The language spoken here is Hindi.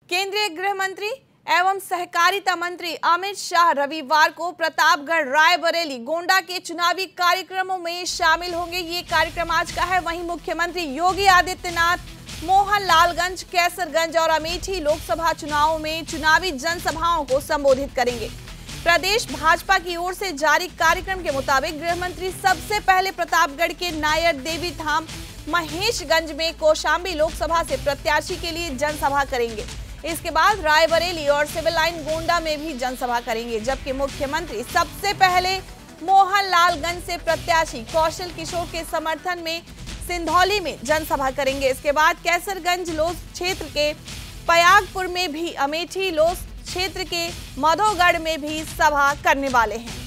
केंद्रीय गृह मंत्री एवं सहकारिता मंत्री अमित शाह रविवार को प्रतापगढ़, रायबरेली, गोंडा के चुनावी कार्यक्रमों में शामिल होंगे। ये कार्यक्रम आज का है। वहीं मुख्यमंत्री योगी आदित्यनाथ मोहनलालगंज, कैसरगंज और अमेठी लोकसभा चुनावों में चुनावी जनसभाओं को संबोधित करेंगे। प्रदेश भाजपा की ओर से जारी कार्यक्रम के मुताबिक गृह मंत्री सबसे पहले प्रतापगढ़ के नायर देवी धाम महेशगंज में कौशांबी लोकसभा से प्रत्याशी के लिए जनसभा करेंगे। इसके बाद रायबरेली और सिविल लाइन गोंडा में भी जनसभा करेंगे, जबकि मुख्यमंत्री सबसे पहले मोहनलालगंज से प्रत्याशी कौशल किशोर के समर्थन में सिंधौली में जनसभा करेंगे। इसके बाद कैसरगंज लोस क्षेत्र के पयागपुर में भी, अमेठी लोस क्षेत्र के मधोगढ़ में भी सभा करने वाले हैं।